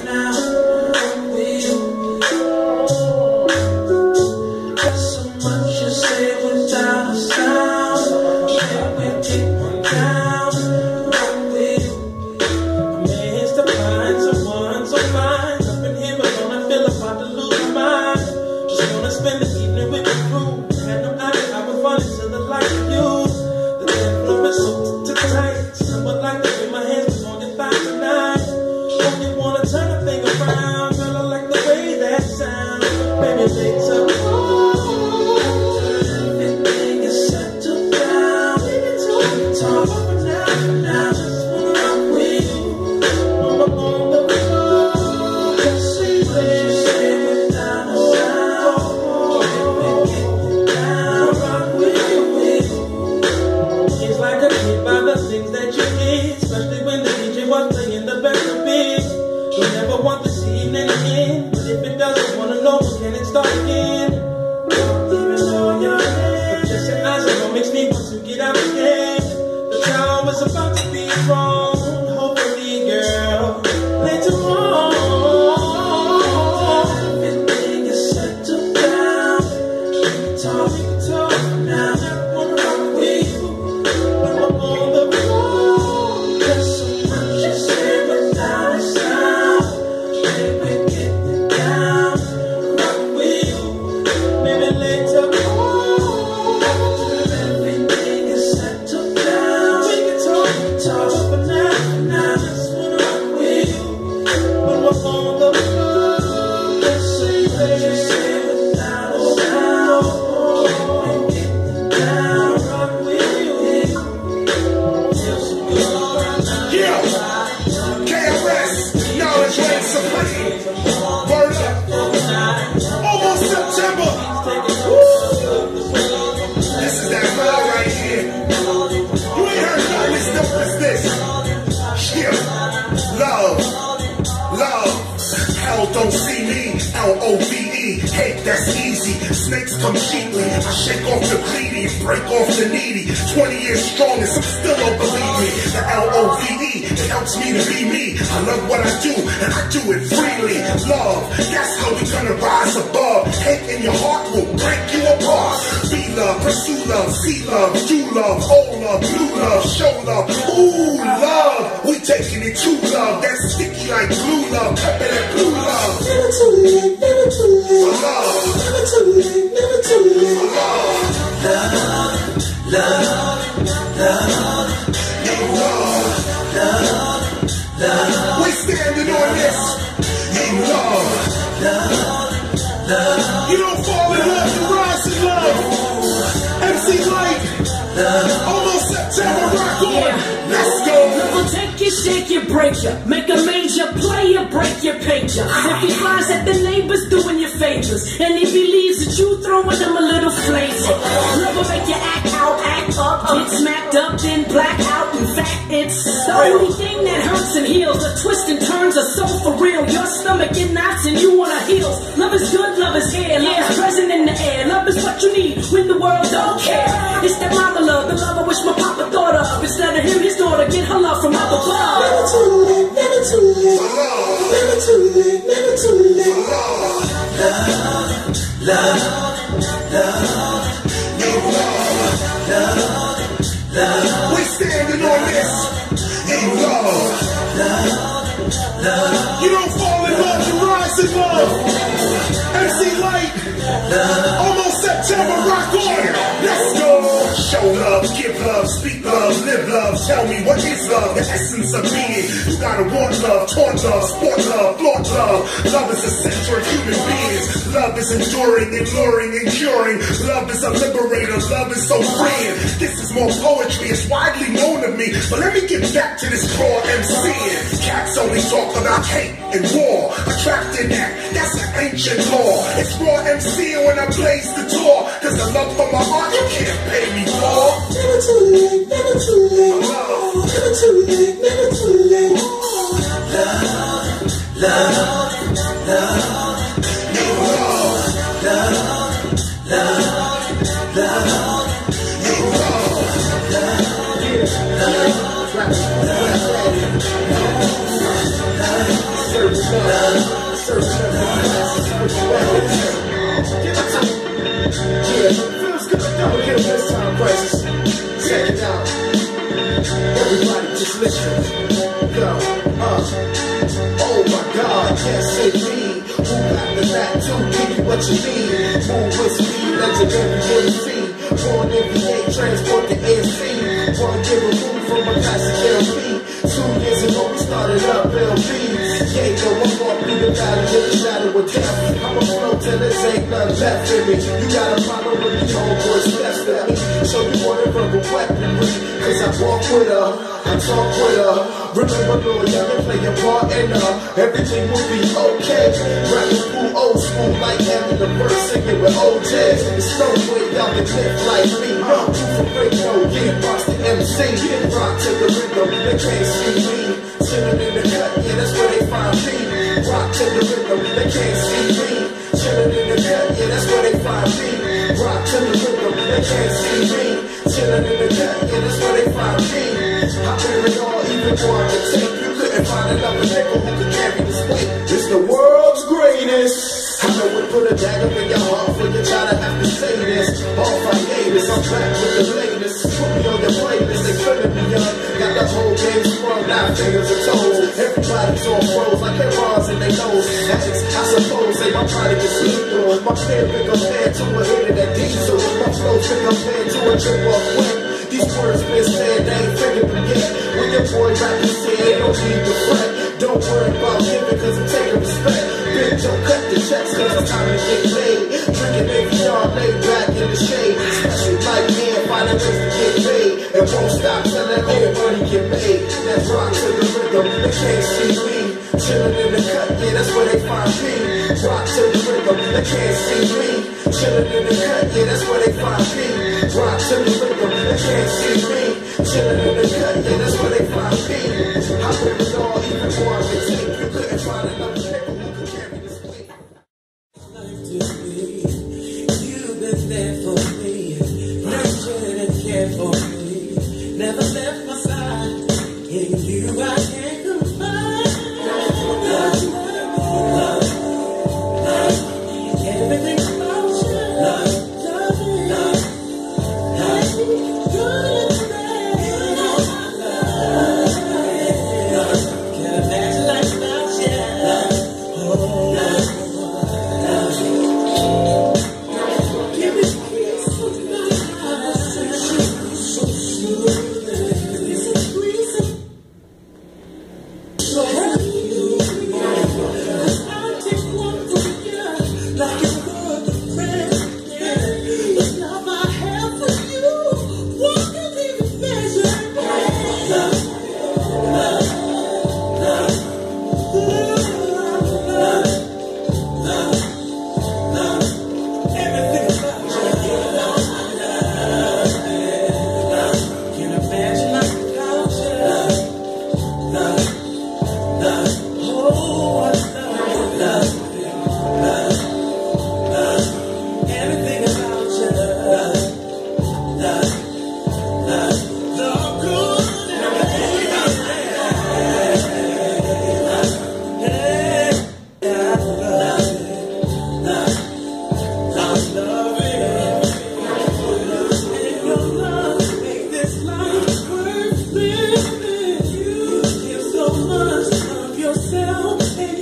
Don't see me, L-O-V-E, hate that's easy, snakes come cheaply, I shake off the greedy, break off the needy, 20 years strong and some still don't believe me, the L-O-V-E, it helps me to be me, I love what I do, and I do it freely, love, that's how we gonna rise above, hate in your heart will break you apart, be love, pursue love, see love, do love, old love, blue love, show love, ooh, love, we taking it to love, that's sticky like glue love, pepper that blue love. Never too late, never too late. Never too late, never too late. Love, love, love. We standing on this. In love, love. You don't fall in love, you rise in love. MC Lyte, almost September, rock on. Let's go. Never take you, shake you, break you. Make a major player, break your pager. If he finds that the neighbor's doing you favors, and he believes that you throwing him a little flavor, love will make you act out, act up, get smacked up, then black out. In fact, it's the only thing that hurts and heals. The twists and turns are so for real. Your stomach get knots and you wanna heal. Love is good, love is here, love is present in the air. Love is what you need when the world don't care. It's that mama love, the love I wish my papa thought of. Instead of him, his daughter get her love from up above. Never too late, never too late. Never too late, never too late. Love, love, love. We standing on this. In love, love. You don't fall in love, you rise in love. MC Lyte, almost September, rock on. Let's go. Show love, give love, speak love, live love. Tell me what is love, the essence of being. You gotta want love, taunt love, sport love, flaunt love. Love is the center of human beings. Love is enduring, alluring, and curing. Love is a liberator, love is so freeing. This is more poetry, it's widely known of me. But let me get back to this raw MCing. Cats only talk about hate and war. Attracting that's an ancient law. It's raw MCing when I blaze the door. Cause the love for my art, you can't pay me for. Never too late, never too late. Never too late, never too late. Love, love, love. Love, love, love. feels good. Double kill this time crisis. Check it out. Everybody just listen. Yo, oh my God, can't say me. Who got the back to give you what you need? Move with speed, legendary MC. Born NBA, transport the AC. Wanna give a move from a classic LP. 2 years ago we started up LB. Yeah, yo, I walk through the valley in the shadow of death. I'ma flow till there ain't nothing left in me. You got a problem with these homeboys best for me. So you want a verbal weaponry, cause I walk with her, I talk with her. Remember Lil Young play a part in her. Everything will be okay. Rapping cool old school like having the verse singing with OJ. There's no way y'all can live like me. Who for radio, yeah, boss the MC. Rock to the rhythm, they can't see me. Chillin' in the cut, yeah, that's where they find me. Rock to the rhythm, they can't see me. Chillin' in the cut, yeah, that's where they find me. Rock to the rhythm, they can't see me. Chillin' in the cut, yeah, that's where they find me. I wear it all, even more on the tape. You couldn't find another nigga who could carry this weight. It's the world's greatest. I know it put a dagger in your heart for you try to have to say this. All my haters, I'm back with the latest. Put me on your playlist, they feeling me young. Got the whole game sprung, 9 fingers and toes. Everybody's on froze like heroes in their nose. I suppose they my product is lethal. My pen been compared to a hit of that diesel. My flow's been compared to a trip off wet. These words been said, they ain't figured them yet. When your boy rapping said, they don't need to fret. Don't worry about giving, cause I'm taking respect. Bitch, don't cut the checks, cause it's time to get paid. Drinking AVR, lay back in the shade. Especially like me, finding ways to get paid. And won't stop till that old money get paid. That's rock to the rhythm, they can't see me. Chillin' in the cut, yeah, that's where they find me. Rock to the rhythm, they can't see me. Chillin' in the cut, yeah, that's where they find me. Rock to the rhythm, they can't see me. Chillin' in the cut, yeah, that's where they find me. I wear it all, even more on the tape. You couldn't find another nigga who could carry this weight. You've been there for me, nurtured and cared for me. Never left my side. In you I can't confide. Love, love, love. Everything about you. Love, love, love, love. Good and bad. Love, love. Can't imagine life without you. Love, oh, love, love. Give me peace of mind. So soothing. It's a squeeze. So happy you. I'll take one from you. Like it's good to friends. The love I have for you. What can even measure? Love, love, love, love, love, love. Everything about you. Love, love. Can't imagine life without you. Love, love. Oh, I love, love, love, love. Everything about you. Love, love, love. The good and the bad. Hey, I love it. Love, love, love it. And your love make this life worth living. You give so much of yourself.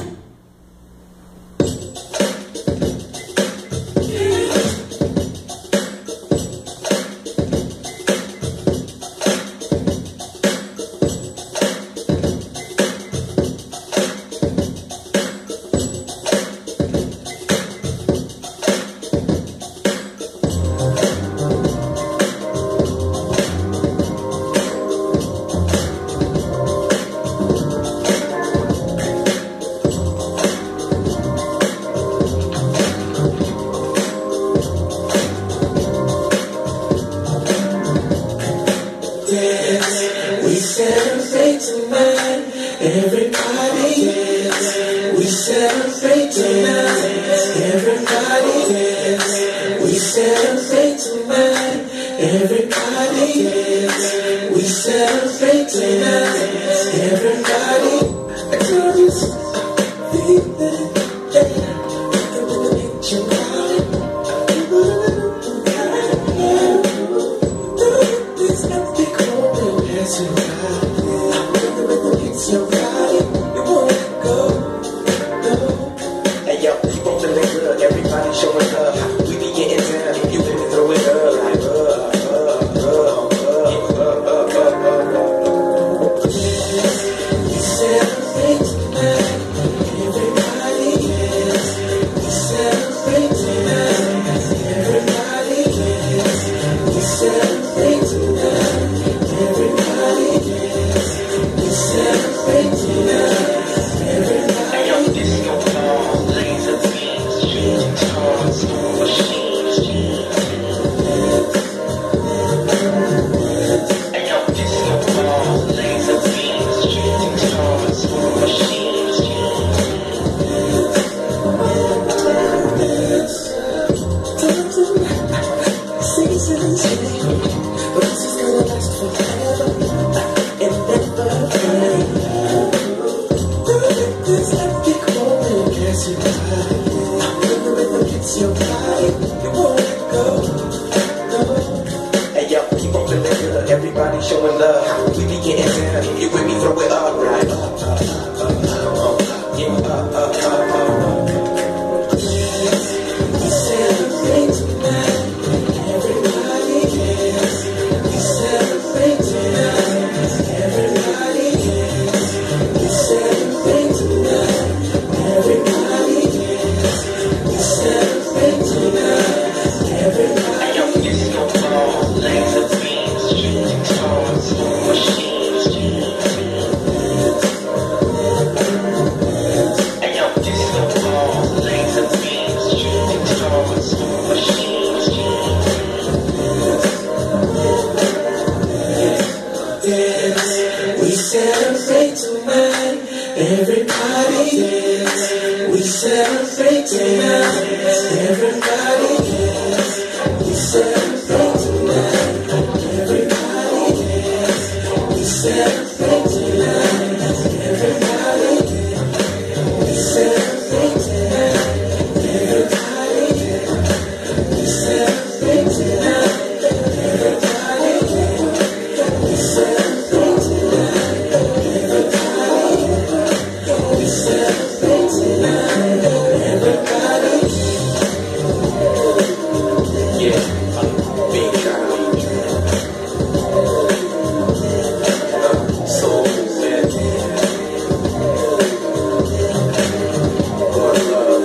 Dance, we celebrate tonight. Everybody dance. We celebrate tonight. Everybody dance. We celebrate tonight. Everybody dance. We celebrate tonight. Everybody. I told you so. this epic moment as you ride. I'm wondering if it's your body. You won't let go. Hey yo, keep on feeling good. Everybody showing love. We be getting down. If you with me, throw it up right. We celebrate tonight. Everybody dance. We celebrate tonight. Everybody dance. We celebrate tonight. Everybody dance. We celebrate tonight. Everybody. Hey yo, disco ball, laser beams, shooting stars, machines. Hey yo, disco ball, laser beams, shooting stars, machines. Dance. We celebrate tonight. Everybody dance. We celebrate tonight. Everybody dance. We celebrate tonight. Everybody dance. We celebrate tonight. Everybody dance. We celebrate tonight. Everybody dance. We celebrate tonight. Everybody dance. We celebrate tonight. Everybody dance. We celebrate tonight. Everybody. Yeah, big shot. Soul man. One love.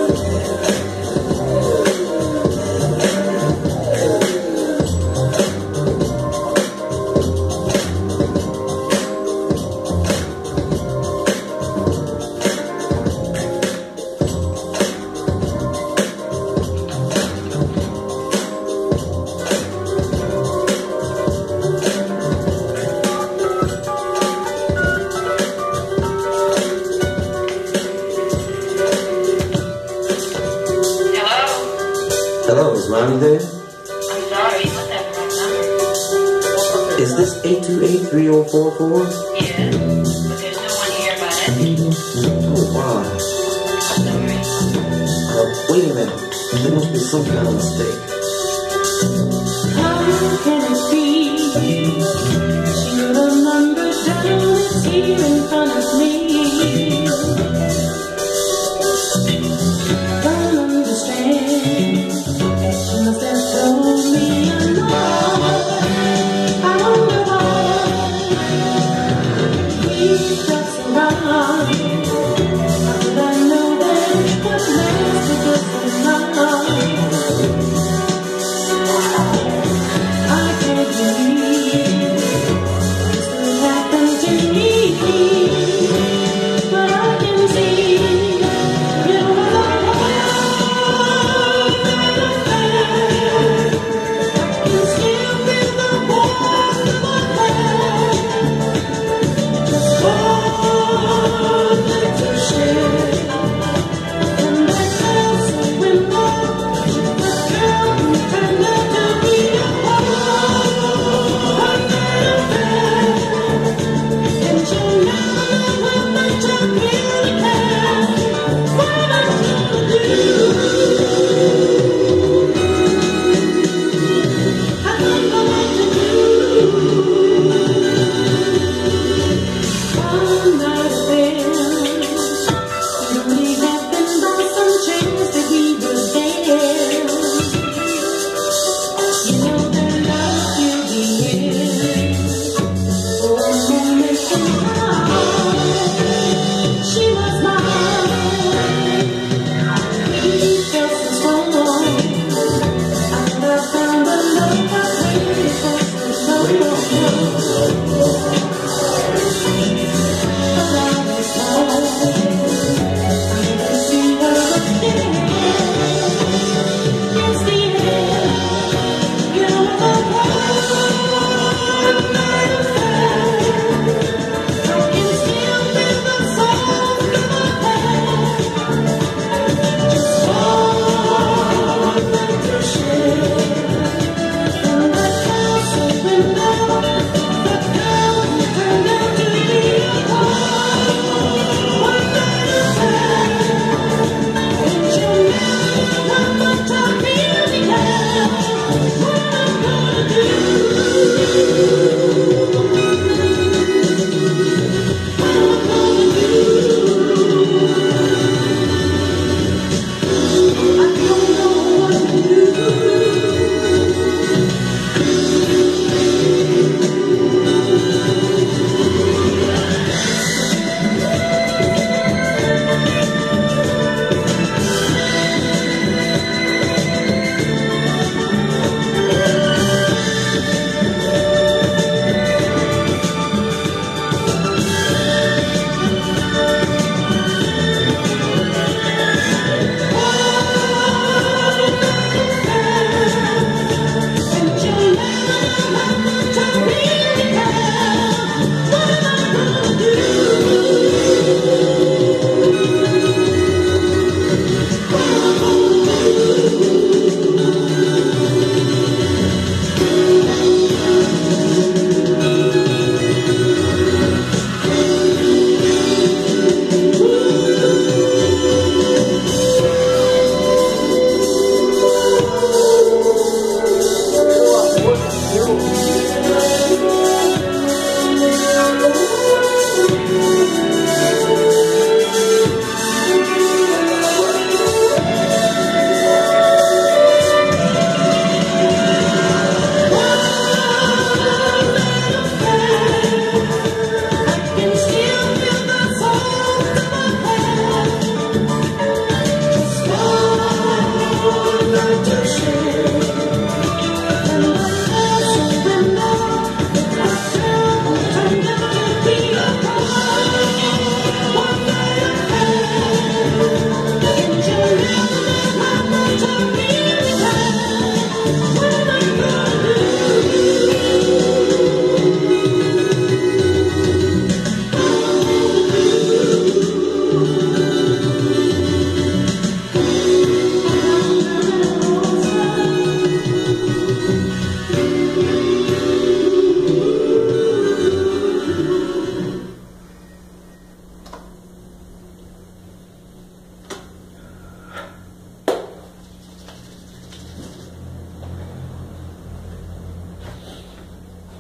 Hello, is Ronnie there? I'm sorry, you must have the wrong number. Is this 828-3044? Yeah, but there's no one here by that name. Oh, wow. Sorry. Wait a minute. There must be some kind of mistake. How can it be? She wrote a number down, it's here in front of me. Don't understand. She must have told me a lie. I wonder why we got so wrong. How did I know that what lasted was a lie?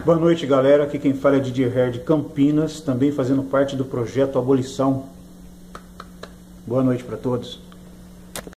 Boa noite, galera. Aqui quem fala é DJ Hair de Campinas, também fazendo parte do projeto Abolição. Boa noite para todos.